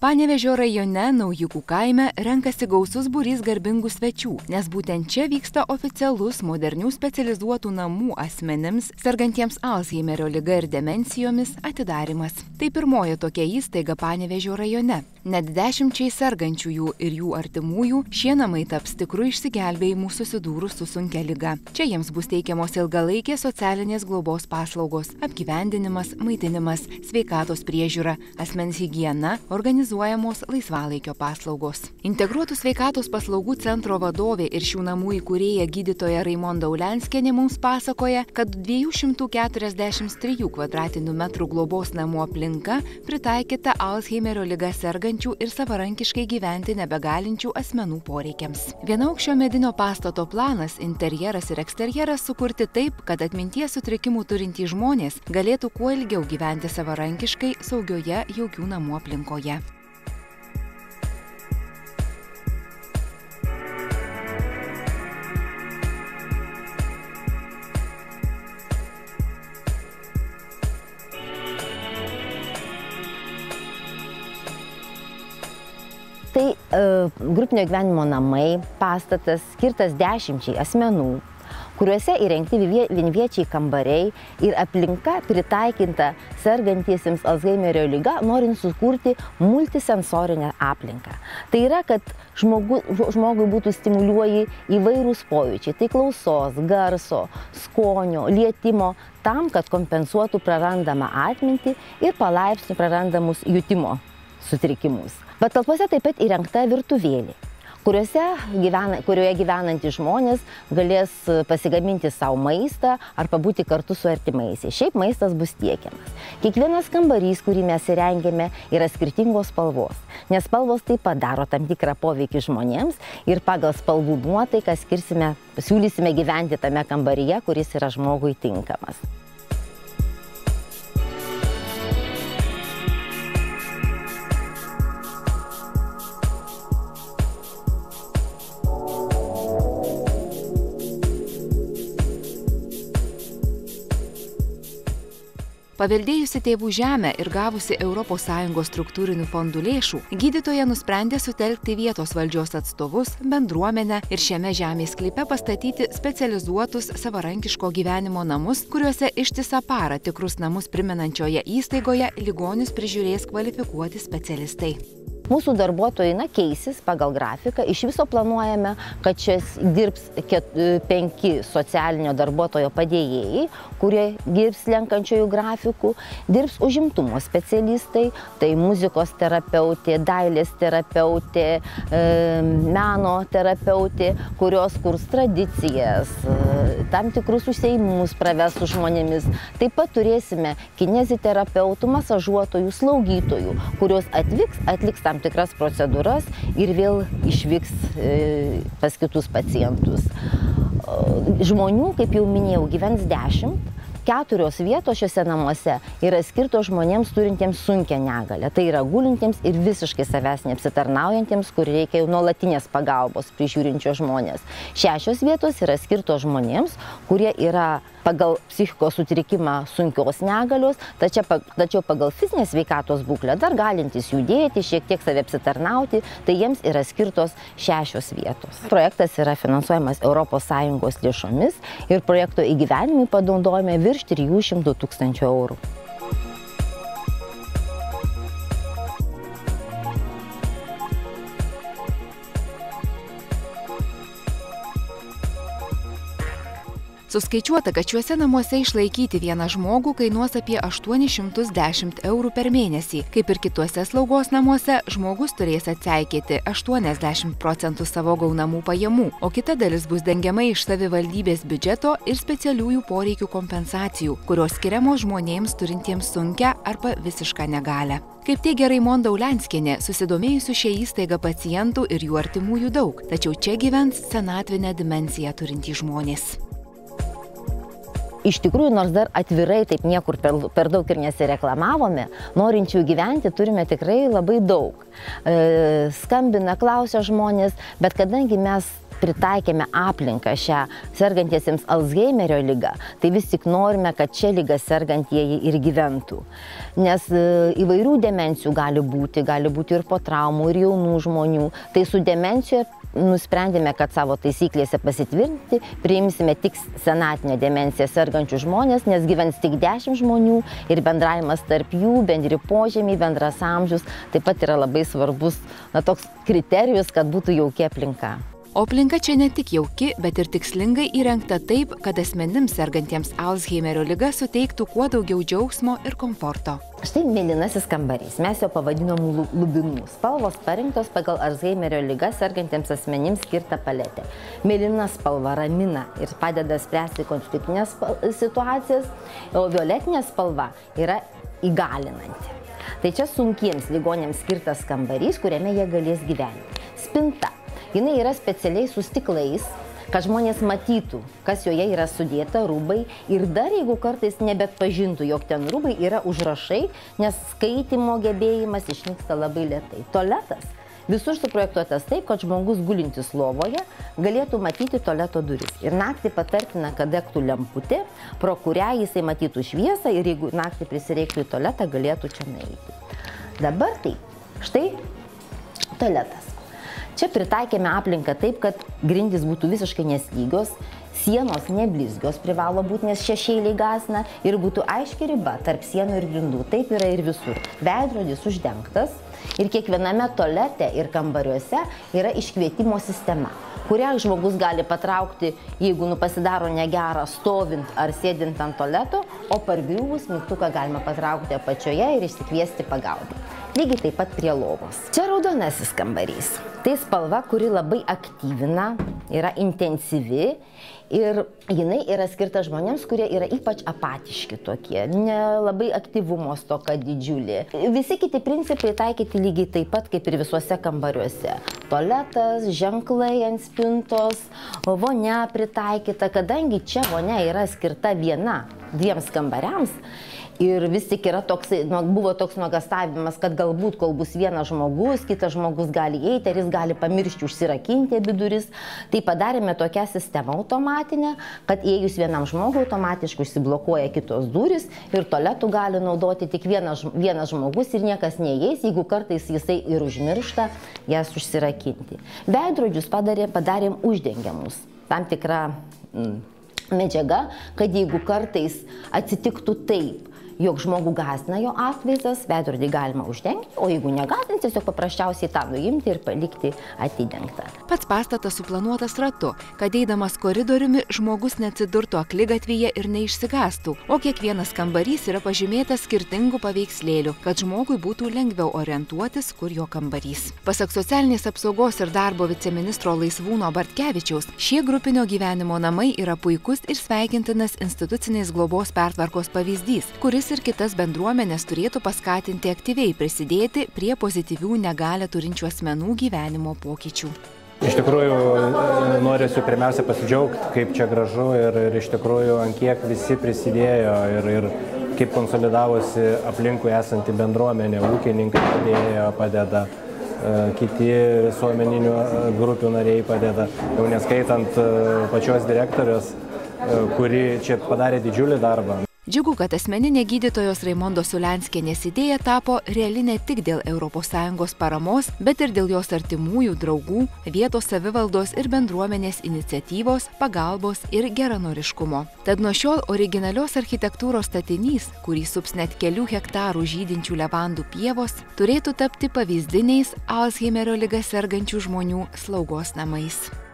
Panevėžio rajone Naujikų kaime renkasi gausus būrys garbingų svečių, nes būtent čia vyksta oficialus modernių specializuotų namų asmenims, sergantiems Alzheimerio liga ir demencijomis atidarymas. Tai pirmoji tokia įstaiga Panevėžio rajone. Net 10 sergančiųjų ir jų artimųjų šie namai taps tikru išsigelbėjimu susidūrus su sunkia liga. Čia jiems bus teikiamos ilgalaikės socialinės globos paslaugos, apgyvendinimas, maitinimas, sveikatos priežiūra, asmens higiena, organizuojamos laisvalaikio paslaugos. Integruotų sveikatos paslaugų centro vadovė ir šių namų įkūrėja gydytoja Raimonda Ulenskienė mums pasakoja, kad 243 kvadratinių metrų globos namų aplinka pritaikyta Alzheimerio liga sergančių ir savarankiškai gyventi nebegalinčių asmenų poreikiams. Vienaaukščio medinio pastato planas, interjeras ir eksterjeras sukurti taip, kad atminties sutrikimų turintys žmonės galėtų kuo ilgiau gyventi savarankiškai, saugioje, jaukių namų aplinkoje. Tai grupinio gyvenimo namai, pastatas skirtas 10 asmenų, kuriuose įrengti vienviečiai kambariai ir aplinka pritaikinta sergantiesiems Alzheimerio liga, norint sukurti multisensorinę aplinką. Tai yra, kad žmogui būtų stimuliuoji įvairūs pojūčiai, tai klausos, garso, skonio, lietimo, tam, kad kompensuotų prarandamą atmintį ir palaipsniui prarandamus jutimo sutrikimus. Patalpose taip pat įrengta virtuvėlė, kurioje gyvenantys žmonės galės pasigaminti savo maistą ar pabūti kartu su artimaisiais. Šiaip maistas bus tiekiamas. Kiekvienas kambarys, kurį mes įrengėme, yra skirtingos spalvos, nes spalvos taip pat daro tam tikrą poveikį žmonėms ir pagal spalvų nuotaiką siūlysime gyventi tame kambaryje, kuris yra žmogui tinkamas. Paveldėjusi tėvų žemę ir gavusi ES struktūrinių fondų lėšų, gydytoja nusprendė sutelkti vietos valdžios atstovus, bendruomenę ir šiame žemės sklype pastatyti specializuotus savarankiško gyvenimo namus, kuriuose ištisą parą tikrus namus primenančioje įstaigoje ligonius prižiūrės kvalifikuoti specialistai. Mūsų darbuotojai keisis pagal grafiką. Iš viso planuojame, kad čia dirbs 5 socialinio darbuotojo padėjėjai, kurie dirbs slenkančiojų grafikų, dirbs užimtumo specialistai, tai muzikos terapeutė, dailės terapeutė, meno terapeutė, kurios kurs tradicijas, tam tikrus užsiėmimus praves su žmonėmis. Taip pat turėsime kineziterapeutų, masažuotojų, slaugytojų, kurios atliks tam tikras procedūras ir vėl išvyks pas kitus pacientus. Žmonių, kaip jau minėjau, gyvens 10. 4 vietos šiuose namuose yra skirtos žmonėms turintiems sunkią negalią. Tai yra gulintiems ir visiškai savęs neapsitarnaujantiems, kur reikia jau nuolatinės pagalbos prižiūrinčio žmonės. 6 vietos yra skirtos žmonėms, kurie yra pagal psichikos sutrikimą sunkios negalios, tačiau pagal fizinės sveikatos būklę dar galintys judėti, šiek tiek save apsitarnauti, tai jiems yra skirtos 6 vietos. Projektas yra finansuojamas ES lėšomis ir projekto įgyvenimui panaudojame virš 300 000 eurų. Suskaičiuota, kad šiuose namuose išlaikyti vieną žmogų kainuos apie 810 eurų per mėnesį. Kaip ir kituose slaugos namuose, žmogus turės atseikėti 80% savo gaunamų pajamų, o kita dalis bus dengiama iš savivaldybės biudžeto ir specialiųjų poreikių kompensacijų, kurios skiriamos žmonėms turintiems sunkią arba visišką negalią. Kaip teigia Raimonda Ulenskienė, susidomėjusių šią įstaigą pacientų ir jų artimųjų daug, tačiau čia gyvens senatvinę dimensiją turintys žmonės. Iš tikrųjų, nors dar atvirai taip niekur per daug ir nesireklamavome, norinčių gyventi turime tikrai labai daug. Skambina, klausia žmonės, bet kadangi mes pritaikėme aplinką šią sergantiesiems Alzheimerio ligą, tai vis tik norime, kad šią ligą sergantieji ir gyventų. Nes įvairių demencijų gali būti ir po traumų, ir jaunų žmonių. Tai su demencija nusprendėme, kad savo taisyklėse pasitvirtinti, priimsime tik senatinę demenciją sergančių žmonės, nes gyvens tik 10 žmonių ir bendravimas tarp jų, bendri požemiai, bendras amžius, taip pat yra labai svarbus toks kriterijus, kad būtų jauki aplinka. O aplinka čia ne tik jauki, bet ir tikslingai įrengta taip, kad asmenims sergantiems Alzheimerio liga suteiktų kuo daugiau džiaugsmo ir komforto. Štai mėlynasis kambarys, mes jo pavadinom lubinų. Spalvos parinktos pagal Alzheimerio ligą sergantiems asmenims skirtą paletę. Mėlyna spalva ramina ir padeda spręsti konfliktinės situacijas, o violetinė spalva yra įgalinanti. Tai čia sunkiems ligoniams skirtas kambarys, kuriame jie galės gyventi. Spinta. Jinai yra specialiai su stiklais, kad žmonės matytų, kas joje yra sudėta, rūbai. Ir dar, jeigu kartais nebetpažintų, jog ten rūbai, yra užrašai, nes skaitymo gebėjimas išnyksta labai lėtai. Tualetas visur suprojektuotas taip, kad žmogus gulintis lovoje galėtų matyti tualeto duris. Ir naktį patartina, kad degtų lemputė, pro kurią jisai matytų šviesą ir jeigu naktį prisireiktų į tualetą, galėtų čia nueiti. Dabar tai, štai tualetas. Čia pritaikėme aplinką taip, kad grindys būtų visiškai neslygios, sienos neblizgios privalo būti, nes šešėliai gąsdina, ir būtų aiški riba tarp sienų ir grindų. Taip yra ir visur. Veidrodis uždengtas ir kiekviename tualete ir kambariuose yra iškvietimo sistema, kurią žmogus gali patraukti, jeigu pasidaro negera stovint ar sėdint ant tualeto, o pargriuvus mygtuką galima patraukti apačioje ir išsikviesti pagalbą. Lygiai taip pat prie lovos. Čia raudonasis kambarys. Tai spalva, kuri labai aktyvina, yra intensyvi ir jinai yra skirta žmonėms, kurie yra ypač apatiški tokie, nelabai aktyvumo stoka didžiulė. Visi kiti principai taikyti lygiai taip pat kaip ir visuose kambariuose. Tualetas, ženklai ant spintos, vonia pritaikyta, kadangi čia vonia yra skirta 1-2 kambariams. Ir vis tik buvo toks nuogąstavimas, kad galbūt, kol bus vienas žmogus, kitas žmogus gali eiti, ar jis gali pamiršti užsirakinti abi duris. Tai padarėme tokią sistemą automatinę, kad įėjus vienam žmogui automatiškai užsiblokuoja kitos duris ir tualetų gali naudoti tik vienas žmogus ir niekas neįeis, jeigu kartais jisai ir užmiršta jas užsirakinti. Veidrodžius padarėm uždengiamus. Tam tikra medžiaga, kad jeigu kartais atsitiktų taip, jog žmogų gąsdina jo atvaizdas, veidrodį galima uždengti, o jeigu negąsdins, tiesiog paprasčiausiai tą nuimti ir palikti atidengtą. Pats pastatas suplanuotas ratu, kad eidamas koridoriumi žmogus neatsidurtų akligatvyje ir neišsigąstų, o kiekvienas kambarys yra pažymėtas skirtingų paveikslėlių, kad žmogui būtų lengviau orientuotis, kur jo kambarys. Pasak socialinės apsaugos ir darbo viceministro Laisvūno Bartkevičiaus, šie grupinio gyvenimo namai yra puikus ir sveikintinas institucinės globos pertvarkos pavyzdys, kuris ir kitas bendruomenės turėtų paskatinti aktyviai prisidėti prie pozityvių negalią turinčių asmenų gyvenimo pokyčių. Iš tikrųjų, norėsiu pirmiausia pasidžiaugti, kaip čia gražu ir iš tikrųjų, ant kiek visi prisidėjo ir kaip konsolidavosi aplinkui esanti bendruomenė, ūkininkai padeda, kiti visuomeninių grupių nariai padeda, jau neskaitant pačios direktorės, kuri čia padarė didžiulį darbą. Džiugu, kad asmeninė gydytojos Raimondos Ulianskienės idėja tapo reali ne tik dėl ES paramos, bet ir dėl jos artimųjų, draugų, vietos savivaldos ir bendruomenės iniciatyvos, pagalbos ir geranoriškumo. Tad nuo šiol originalios architektūros statinys, kurį sups net kelių hektarų žydinčių levandų pievos, turėtų tapti pavyzdiniais Alzheimerio liga sergančių žmonių slaugos namais.